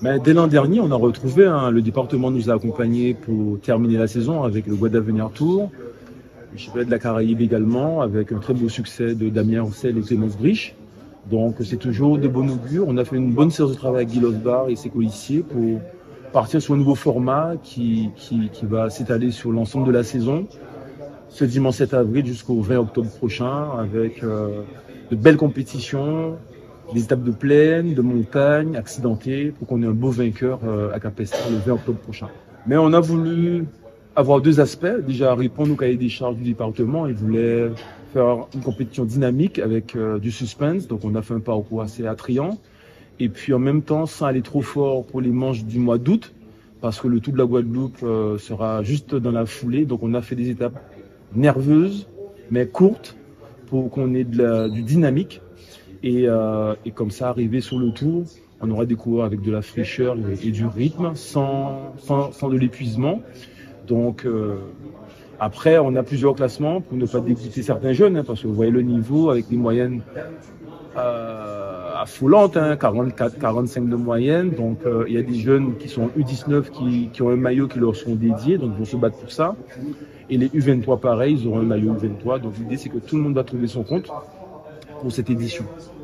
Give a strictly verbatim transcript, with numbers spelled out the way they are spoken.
Mais dès l'an dernier, on a retrouvé, hein, le département nous a accompagnés pour terminer la saison avec le Guadalvenir Tour, le championnat de la Caraïbe également, avec un très beau succès de Damien Roussel et Clémence Briche. Donc c'est toujours de bon augure. On a fait une bonne séance de travail avec Guy Losbar et ses policiers pour partir sur un nouveau format qui, qui, qui va s'étaler sur l'ensemble de la saison, ce dimanche sept avril jusqu'au vingt octobre prochain, avec euh, de belles compétitions, des étapes de plaine, de montagne, accidentées, pour qu'on ait un beau vainqueur euh, à Capestran le vingt octobre prochain. Mais on a voulu avoir deux aspects. Déjà, répondre au cahier des charges du département. Il voulait faire une compétition dynamique avec euh, du suspense. Donc, on a fait un parcours assez attrayant. Et puis, en même temps, sans aller trop fort pour les manches du mois d'août, parce que le Tour de la Guadeloupe euh, sera juste dans la foulée. Donc, on a fait des étapes nerveuses, mais courtes, pour qu'on ait de la, du dynamique. Et, euh, et comme ça, arriver sur le Tour, on aura des coureurs avec de la fraîcheur et, et du rythme, sans, sans, sans de l'épuisement. Donc, euh, après, on a plusieurs classements pour ne pas dégoûter certains jeunes, hein, parce que vous voyez le niveau avec des moyennes euh, affolantes, hein, quarante-quatre, quarante-cinq de moyenne. Donc, euh, il y a des jeunes qui sont U dix-neuf qui, qui ont un maillot qui leur sont dédiés, donc ils vont se battre pour ça. Et les U vingt-trois, pareil, ils auront un maillot U vingt-trois. Donc, l'idée, c'est que tout le monde va trouver son compte pour cette édition.